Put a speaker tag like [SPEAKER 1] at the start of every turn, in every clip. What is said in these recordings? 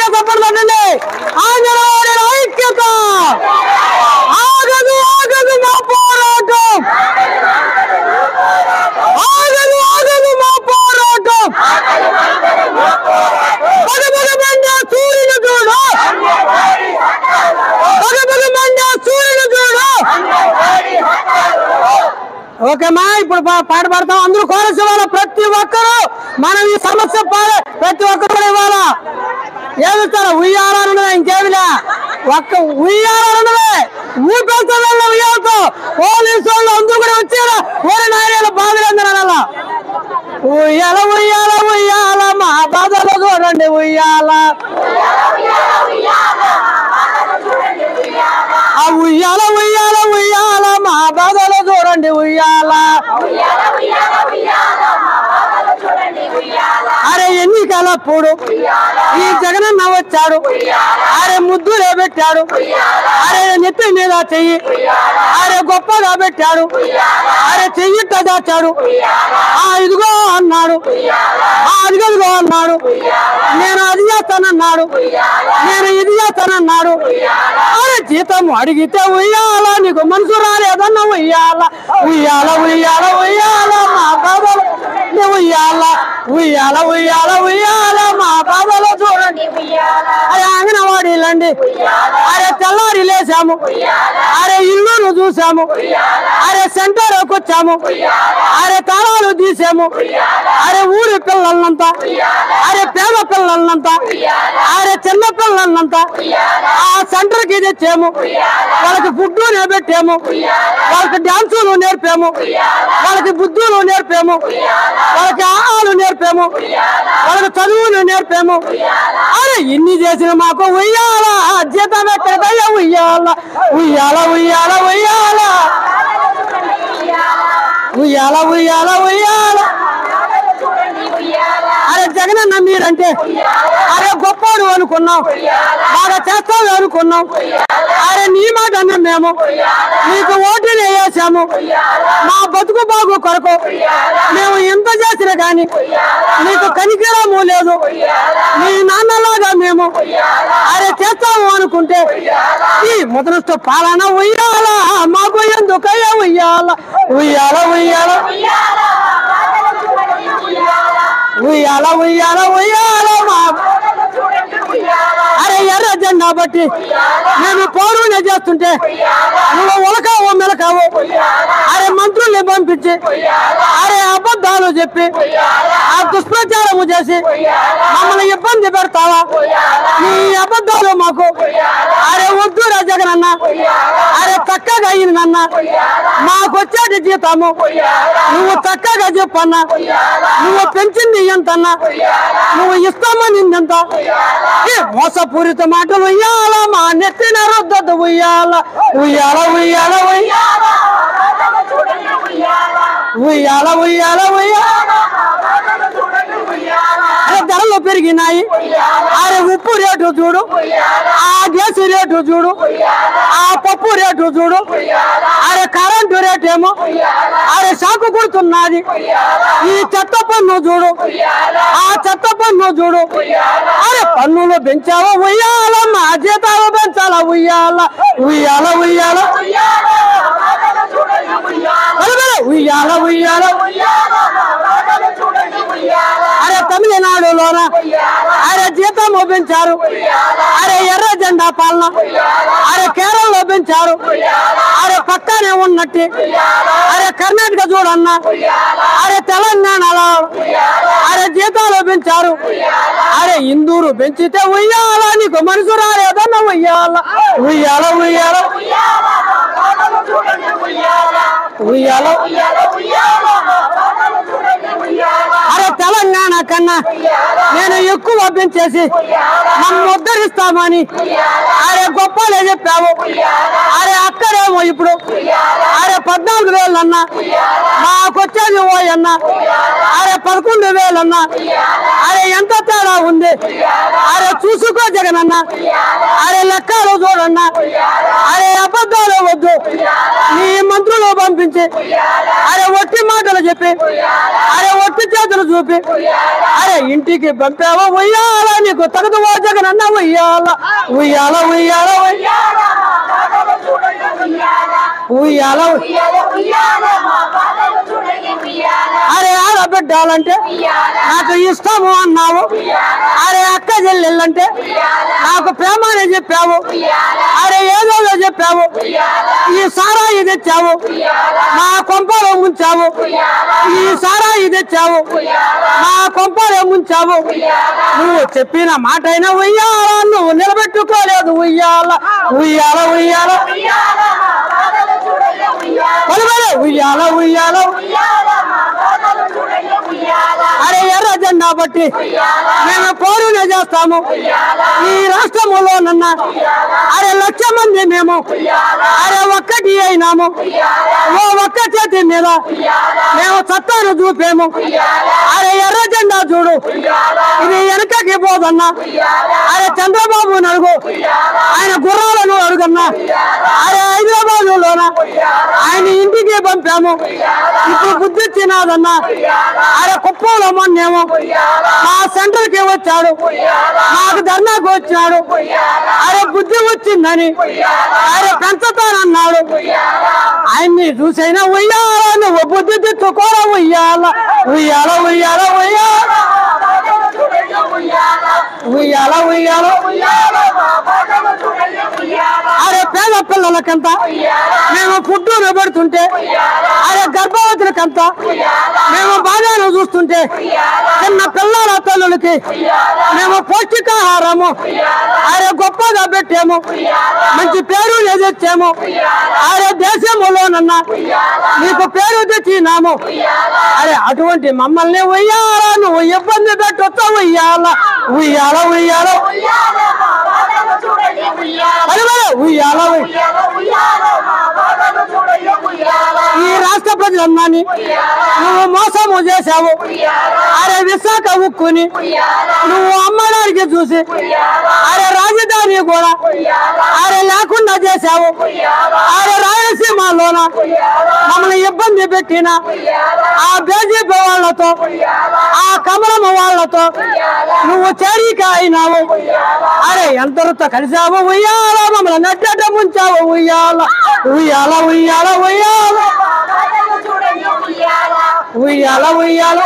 [SPEAKER 1] తప్పదండి ఆంజనేయుడి ఐక్యత ఆగదు ఆగదు మా పోరాటం ఆగదు ఆగదు మా పోరాటం పగపగమండే సూర్యుని చూడు పగపగమండే సూర్యుని చూడు ఓకేమా ఇప్పుడు పాట పాడతాం అందరూ కోరస్ ఇవ్వాలి ప్రతి ఒక్కరు మనం ఈ సమస్య ప్రతి ఒక్కరు కూడా ఇవ్వాలా ఏమిస్తారా ఉయ్యాలన్నదే ఇంకేమిలే ఒక్క ఉయ్యాలన్నదే ఊపేస్తాను ఉయ్యాలతో పోలీసు వాళ్ళు అందరూ కూడా వచ్చారు ఓరి నాయన బాధలేందని అలా ఉయ్యాల ఉయ్యాల ఉయ్యాల మా బాధలు చూడండి ఉయ్యాల ఆ ఉయ్యాల ఉయ్యాల ఉయ్యాల మా బాధలు చూడండి ఉయ్యాల అరే ఎన్నికలప్పుడు ఈ జగనన్న వచ్చాడు అరే ముద్దులే పెట్టాడు అరే నెత్తి మీద చెయ్యి అరే గొప్పగా పెట్టాడు అరే చెయ్యిట్ట దాచాడు ఆ ఇదిగో అన్నాడు ఆ అదిగదిగో అన్నాడు నేను అది చేస్తానన్నాడు నేను ఇది చేస్తానన్నాడు అరే జీతం అడిగితే ఉయ్యాల నీకు మనసు రాలేదన్న ఉయ్యాల ఉయ్యాల ఉయ్యాల ఉయ్యాల మా బాబలు ఉయ్యాల ఉయ్యాల ఉయ్యాల ఉయ్యాల మా బాబలో చూడండి అరే అంగనవాడీలండి అరే తెల్లారి లేసాము అరే ఇల్లును చూసాము అరే సెంటర్కి వచ్చాము అరే తాళాలు తీసాము అరే ఊరి పిల్లలంతా అరే పేద పిల్లలంతా అరే చిన్న పిల్లలంతా ఆ సెంటర్కి తెచ్చాము వాళ్ళకి ఫుడ్ పెట్టాము వాళ్ళకి డాన్సులు నేర్పాము వాళ్ళకి బుద్ధులు నేర్పాము వాళ్ళకి ఆహాలు నేర్పాము వాళ్ళకి చదువులు నేర్పాము అరే ఇన్ని చేసిన మాకు ఉయ్యాల జీతం ఎక్కడికయ్యా ఉయ్యాల ఉయ్యాల ఉయ్యాల ఉయ్యాల ఉయ్యాల ఉయ్యాల ఉయ్యాల అరే జగనన్న మీరంటే అరే గొప్పడు అనుకున్నాం బాగా చేస్తావు అనుకున్నాం అరే నీ మాట అన్నాం మేము నీకు ఓటులు వేసాము మా బతుకు బాగు కొరకు మేము ఎంత చేసినా కానీ నీకు కనికరము లేదు నీ నాన్నలాగా మేము అరే చేస్తాము అనుకుంటే ఈ ముద్రస్తు పాలన ఉయ్యాల మాకు ఎందుకయ్యా ఉయ్యాల ఉయ్యాల ఉయ్యాల ఉయ్యాల ఉయ్యాల ఉయ్యాల మా అరే ఎర్ర జెండా బట్టి నేను పౌరునే చేస్తుంటే నువ్వు ఉలకావో మెలకావో అరే మంత్రుల్ని పంపించి అరే అబద్ధాలు చెప్పి ఆ దుష్ప్రచారము చేసి మమ్మల్ని ఇబ్బంది పెడతావా నీ అబద్ధాలు మాకు అరే వద్దురా జగనన్న అరే చక్కగా అయిందన్న మాకొచ్చేటి జీతము నువ్వు చక్కగా చెప్పన్నా నువ్వు పెంచింది ఎంతన్నా నువ్వు ఇస్తామని ఎంత మోసపూరిత మాటలు ఉయ్యాల మా నెత్తిన రుద్దదు ఉయ్యాల ఉయ్యాల ఉయ్యాల ఉయ్యాల ఉయ్యాల ఉయ్యాల అరే ధరలు పెరిగినాయి అరే ఉప్పు రేటు చూడు ఆ గ్యాస్ రేటు చూడు ఆ పప్పు రేటు చూడు అరే కరెంటు రేటు ఏమో అరే షాకు కుడుతున్నది ఈ చెత్త పన్ను చూడు ఆ చెత్త పన్ను చూడు అరే పన్నులు పెంచావా ఉయ్యాల మా జీతాలు పెంచాలా ఉయ్యాల ఉయ్యాల ఉయ్యాల ఉయ్యాల ఉయ్యాల అరే తమిళనాడులోన అరే జీతము పెంచారు అరే ఎర్ర జెండా పాలన అరే కేరళలో పెంచారు అరే పక్కనే ఉన్నట్టు అరే కర్ణాటక చూడన్నా అరే తెలంగాణలో అరే జీతాలు పెంచారు అరే ఇందూరు పెంచితే ఉయ్యాల నీకు మనసు రాలేదన్న ఉయ్యాల ఉయ్యాల ఉయ్యాల ఉయ్యాల అరే తెలంగాణ కన్నా నేను ఎక్కువ పెంచేసి మనం ఉద్ధరిస్తామని అరే గొప్పలే చెప్పావు అరే అక్కడేమో ఇప్పుడు అరే 14,000 అన్నా మాకొచ్చేది ఓయన్నా అరే 11,000 అన్నా అరే ఎంత తేడా ఉంది అరే చూసుకో జగనన్న అరే లెక్కలు చూడన్నా అరే అబద్ధాలు వద్దు నీ మంత్రులు పంపించి అరే ఒట్టి మాటలు చెప్పి అరే ఒట్టి చేతులు చూపి అరే ఇంటికి పంపావా ఉయ్యాల నీకు తగదు ఓ జగనన్న ఉయ్యాల ఉయ్యాల ఉయ్యాల ఉయ్యాల అరే ఆడబిడ్డాలంటే నాకు ఇష్టము అన్నావు అరే అక్క చెల్లెళ్ళంటే నాకు ప్రేమ అని చెప్పావు అరే ఏదో చెప్పావు ఈ సారాయి తెచ్చావు మా కొంపలో ముంచావు ఈ సారాయి తెచ్చావు మా కొంపలో ముంచావు నువ్వు చెప్పిన మాట అయినా ఉయ్యాల నువ్వు నిలబెట్టుకోలేదు ఉయ్యాల ఉయ్యాల ఉయ్యాల ఉయ్యాల ఉయ్యాల అరే ఎర్ర జెండా బట్టి మేము పోరునే చేస్తాము ఈ రాష్ట్రములోనన్న అరే 1,00,000 మంది మేము అరే ఒక్కటి అయినాము ఓ ఒక్క చేతి మీద మేము సత్తాను చూపేము అరే ఎర్ర జెండా చూడు ఇది వెనకకి పోదన్నా అరే చంద్రబాబు అడుగు ఆయన గుర్రాలను అడుగన్నా అరే హైదరాబాదులోన ఆయన ఇంటికి పంపాము ఇప్పుడు బుద్ధి ఇచ్చినాదన్నా అరే కుప్పంలో మొన్నేమో మా సెంటర్ కి వచ్చాడు మాకు ధర్నాకు వచ్చాడు అరే బుద్ధి వచ్చిందని అరే పెంచుతానన్నాడు ఆయన్ని చూసైనా ఉయ్యాల నువ్వు బుద్ధి తెచ్చుకోరా ఉయ్యాల ఉయ్యాల ఉయ్యాల ఉయ్యాల ఉయ్యాల ఉయ్యాల అరే పేద పిల్లలకంతా మేము ఫుడ్ పెడుతుంటే అరే గర్భవతులకంతా మేము బాధను చూస్తుంటే చిన్న పిల్లల తల్లులకి మేము పౌష్టికాహారము అరే గొప్పగా పెట్టాము మంచి పేరు తెచ్చాము అరే దేశంలోనన్న నీకు పేరు తెచ్చినాము అరే అటువంటి మమ్మల్ని ఉయ్యాల నువ్వు ఇబ్బంది పెట్టొచ్చా ఉయ్యాల ఉయ్యాల ఉయ్యాల ఉయ్యాల ఈ రాష్ట్ర ప్రజలందరినీ నువ్వు మోసము చేశావు అరే విశాఖ ఉక్కుని నువ్వు అమ్మడానికి చూసి అరే రాజధాని కూడా అరే లేకుండా చేశావు అరే రాయలసీమలోన మమ్మల్ని ఇబ్బంది పెట్టిన ఆ బీజేపీ వాళ్ళతో ఆ కమలమ్మ వాళ్ళతో నువ్వు చేరిక అయినావు అరే ఎంతరితో కలిసావు ఉయ్యాల మమ్మల్ని నడ్డట ముంచావు ఉయ్యాల ఉయ్యాల ఉయ్యాల ఉయ్యాల ఉయ్యాల ఉయ్యాల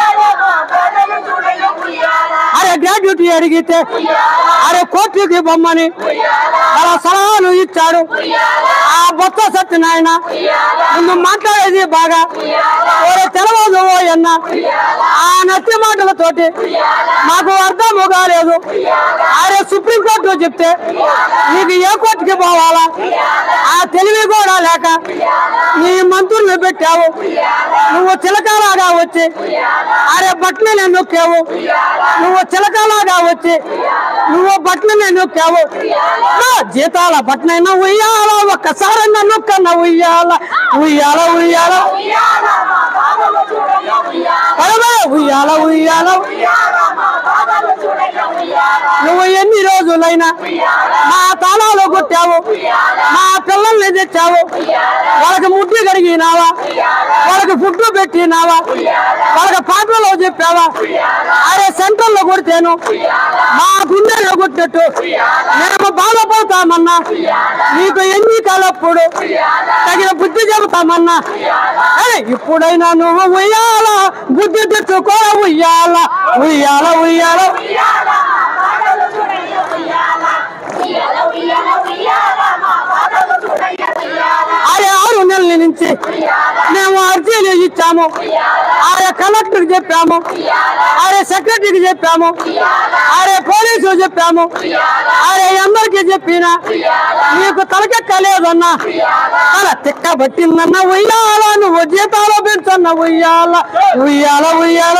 [SPEAKER 1] అరే గ్రాడ్యుటీ అడిగితే అరే కోర్టుకి బొమ్మని అలా సలహాలు ఇచ్చాడు ఆ బొత్స సత్యనారాయణ ముందు మాట్లాడేది బాగా తెలవదు అన్న ఆ నత్తి మాటలతోటి మాకు అర్థము కాలేదు అరే సుప్రీంకోర్టు చెప్తే నీకు ఏ కోర్టుకి పోవాలా ఆ తెలివి కూడా లేక నీ మంత్రులు పెట్టావు నువ్వు చిలకలాగా వచ్చి అరే బట్టలు నొక్కావు నువ్వు చిలకలాగా వచ్చి నువ్వు బట్టలు నొక్కావు జీతాల బట్టనైనా ఉయ్యాల ఒక్కసారన్నా నొక్కన్నా ఉయ్యాల ఉయ్యాల ఉయ్యాల ఉయ్యాల ఉయ్యాల నువ్వు ఎన్ని రోజులైనా మా తాళాలు కొట్టావు మా పిల్లల్ని తెచ్చావు వాళ్ళకి ముడ్డి కడిగినావా వాళ్ళకి ఫుడ్ పెట్టినావా వాళ్ళకి పాటలో చెప్పావా అరే సెంటర్లో కొడితేను మా గుండెలో కొట్టినట్టు మేము బాధపడతామన్నా నీకు ఎన్నికలప్పుడు తగిన బుద్ధి చెబుతామన్నా అరే ఇప్పుడైనా నువ్వు ఉయ్యాల బుద్ధి తెచ్చుకో ఉయ్యాల ఉయ్యాల ఉయ్యాల అరే 6 నెలల నుంచి మేము అర్జీలు ఇచ్చాము అరే కలెక్టర్ చెప్పాము అరే సెక్రటరీకి చెప్పాము అరే పోలీసు చెప్పాము అరే అందరికి చెప్పినా నీకు తలకెక్కలేదన్నా అలా తిక్క పట్టిందన్నా ఉయ్యాల నువ్వు జీతాలు పెంచన్నా ఉయ్యాల ఉయ్యాల ఉయ్యాల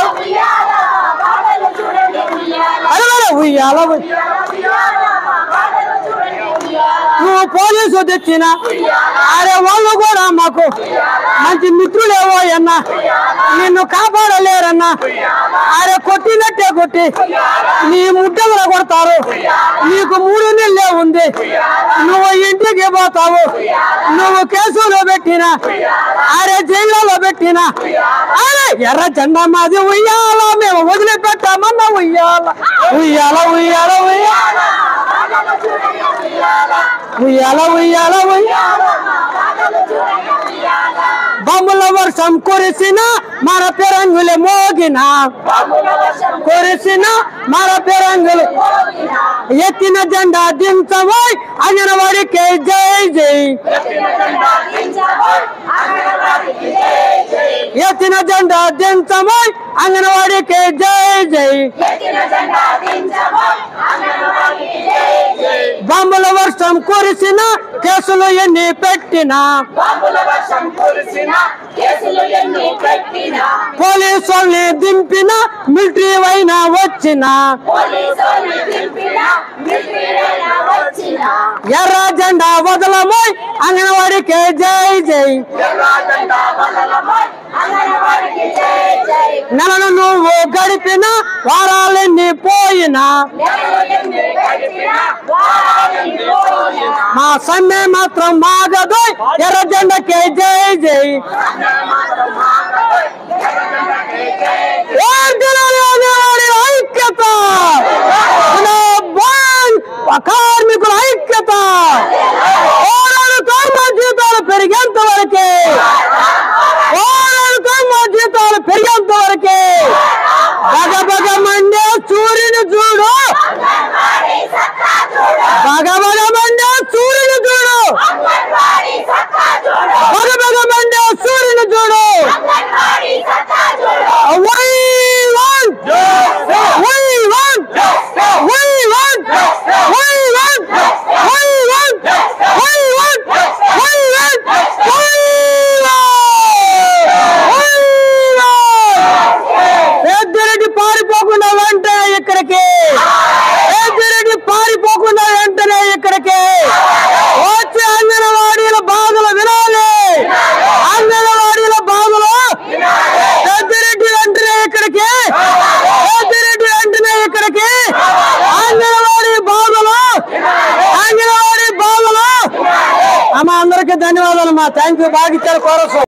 [SPEAKER 1] అరే ఉయ్యాల నువ్వు పోలీసు తెచ్చిన అరే వాళ్ళు కూడా మాకు మంచి మిత్రులేవో అన్నా నిన్ను కాపాడలేరన్నా అరే కొట్టినట్టే కొట్టి నీ ముద్దలు కొడతారు నీకు 3 నెలలే ఉంది, నువ్వు ఇంటికి పోతావు. నువ్వు కేసులో పెట్టినా, అరే జైల్లో పెట్టినా, అరే ఎర్ర జెండా మాది ఉయ్యాల, మేము వదిలిపెట్టామన్నా ఉయ్యాల ఉయ్యాల ఉయ్యాల ఉయ్యాల ఉయ్యాల ఉయ్యాల ఉయ్యాల. బొమ్మల వర్షం కురిసిన మన పెరంగులు మోగిన, కురిసిన మన పెరంగులు ఎత్తిన జెండా దించబోయ్ అంగన్వాడికి జై జై, ఎత్తిన జెండా దించబోయ్ అంగన్వాడికి జై జై. బొమ్మల వర్షం కురిసిన కేసులు ఎన్ని పెట్టినా, పోలీసు వాళ్ళని దింపిన మిలిటరీ అయినా వచ్చిన, ఎర్ర జెండా వదలమోయ్ అంగన్వాడికి జై జై. నెలను నువ్వు గడిపిన వారాలెన్ని పోయినా, మా సమ్మె మాత్రం మాగదు ఎర్ర జెండకే జై జై. ఐక్యత, కార్మికుల ఐక్యత, మా జీతాలు పెరిగేంత వరకే, మా జీతాలు పెరిగేంత వరకే. బగ బగ మండే సూర్యుని చూడు, బగ బగ మండే సూర్యుని చూడు, బగ బగ మండే సూర్యుని చూడు. పెద్దిరెడ్డి పారిపోకుండా వెంటనే ఇక్కడికి, పెద్దిరెడ్డి పారిపోకుండా వెంటనే ఇక్కడికి వచ్చి అంగన్వాడీల బాధలు వినాలి, అంగన్వాడీల బాధలు. పెద్దిరెడ్డి వెంటనే ఇక్కడికి, పెద్దిరెడ్డి వెంటనే ఇక్కడికి. అంగన్వాడీ బాధలు, అంగన్వాడీ బాధలు. అమ్మ అందరికీ ధన్యవాదాలు. మా థ్యాంక్ యూ. బాగా ఇచ్చారు కోరసు.